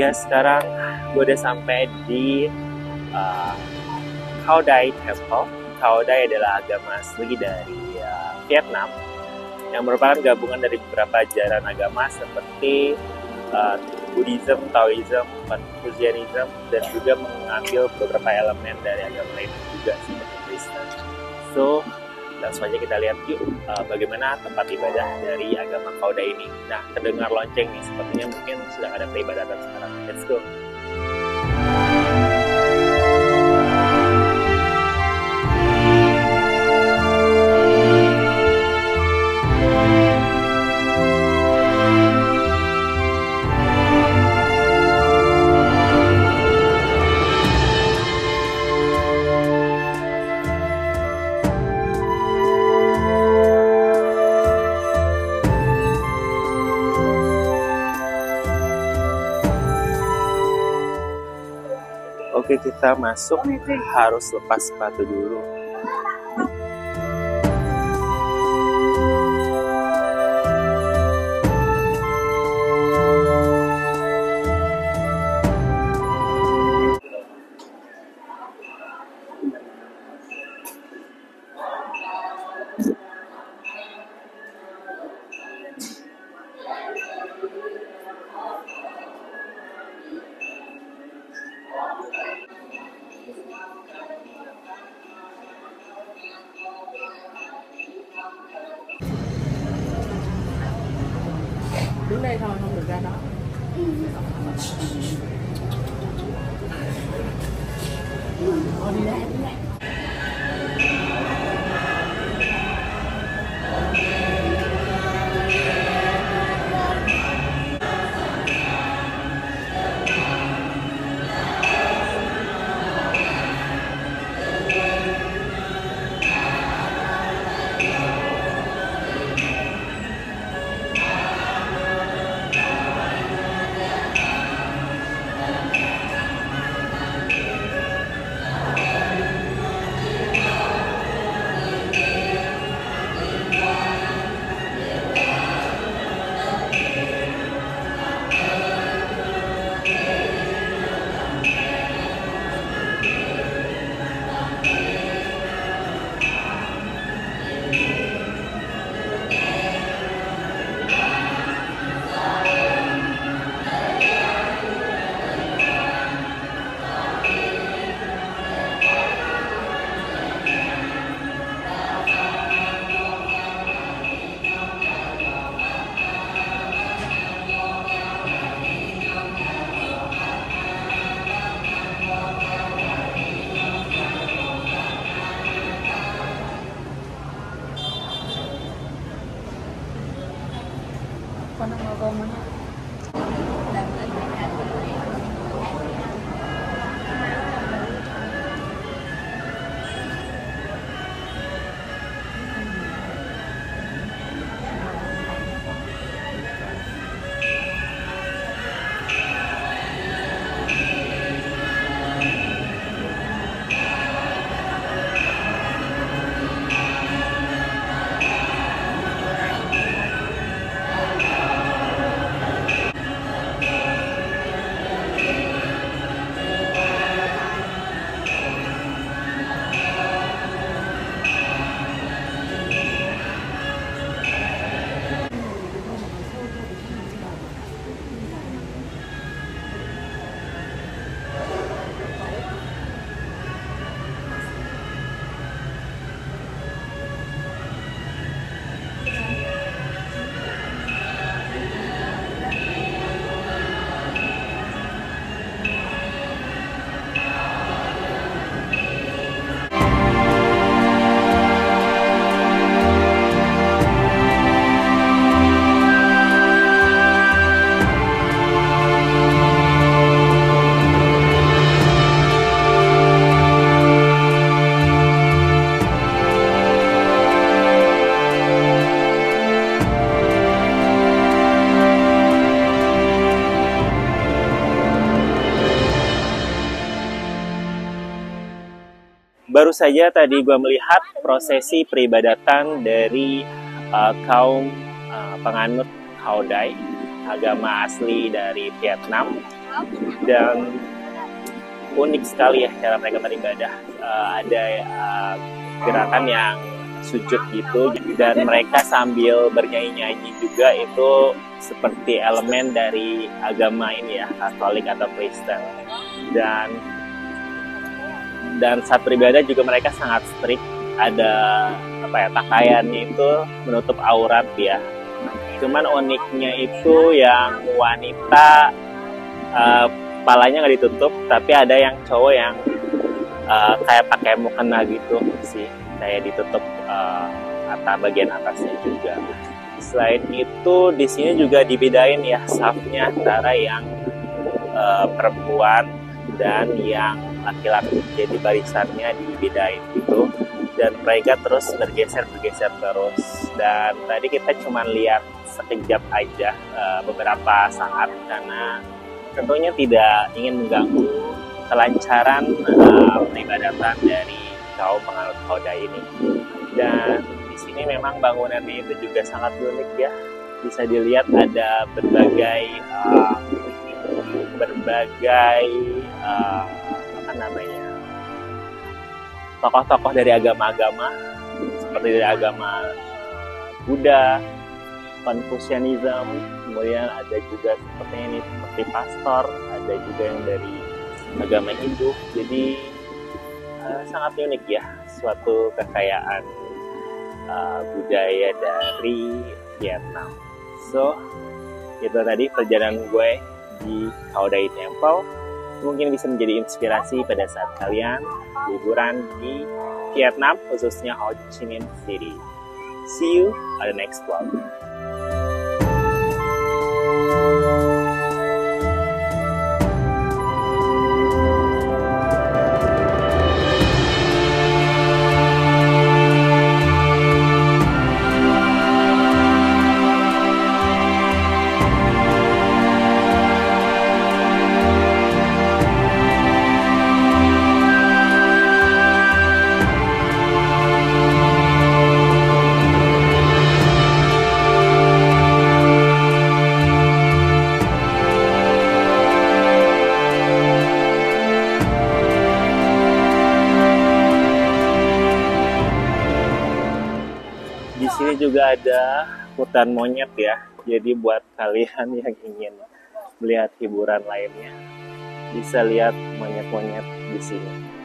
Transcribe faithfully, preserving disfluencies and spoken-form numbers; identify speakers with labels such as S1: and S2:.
S1: ya, sekarang gue udah sampai di uh, Khao Dai Temple. Khao Dai adalah agama asli dari uh, Vietnam yang merupakan gabungan dari beberapa ajaran agama seperti uh, Buddhism, Taoism, Confucianism, dan juga mengambil beberapa elemen dari agama lain juga seperti Kristen. So, langsung aja kita lihat yuk uh, bagaimana tempat ibadah dari agama Khao Dai ini. Nah, terdengar lonceng nih, sepertinya mungkin sedang ada peribadatan sekarang. Let's go! Oke, kita masuk, harus lepas sepatu dulu.
S2: Đứng đây thôi, không được ra đó. Ờ, đi ra, đi ra. Con đang ngồi con nữa.
S1: Baru saja tadi gue melihat prosesi peribadatan dari uh, kaum uh, penganut Khao Dai, agama asli dari Vietnam. dan unik sekali ya cara mereka beribadah. Uh, ada uh, gerakan yang sujud gitu, dan mereka sambil bernyanyi-nyanyi juga. Itu seperti elemen dari agama ini ya, Katolik atau Kristen. Dan dan saat beribadah juga mereka sangat strict. Ada apa ya, pakaiannya itu menutup aurat ya. Cuman uniknya itu yang wanita uh, kepalanya nggak ditutup, tapi ada yang cowok yang uh, kayak pakai mukena gitu sih, kayak ditutup uh, atas bagian atasnya juga. Selain itu di sini juga dibedain ya safnya antara yang uh, perempuan dan yang laki-laki, jadi barisannya dibedain gitu, dan mereka terus bergeser bergeser terus. Dan tadi kita cuma lihat sekejap aja uh, beberapa saat, karena tentunya tidak ingin mengganggu kelancaran uh, peribadatan dari kaum penganut Khodai ini. Dan di sini memang bangunannya itu juga sangat unik ya. Bisa dilihat ada berbagai uh, berbagai uh, apa namanya, tokoh-tokoh dari agama-agama, seperti dari agama Buddha, Confucianism, kemudian ada juga seperti ini, seperti pastor, ada juga yang dari agama Hindu. Jadi uh, sangat unik ya, suatu kekayaan uh, budaya dari Vietnam. So itu tadi perjalanan gue di Khao Dai Temple. Mungkin bisa menjadi inspirasi pada saat kalian liburan di Vietnam, khususnya Ho Chi Minh City. See you on the next vlog. Di sini juga ada hutan monyet ya. Jadi buat kalian yang ingin melihat hiburan lainnya, bisa lihat monyet-monyet di sini.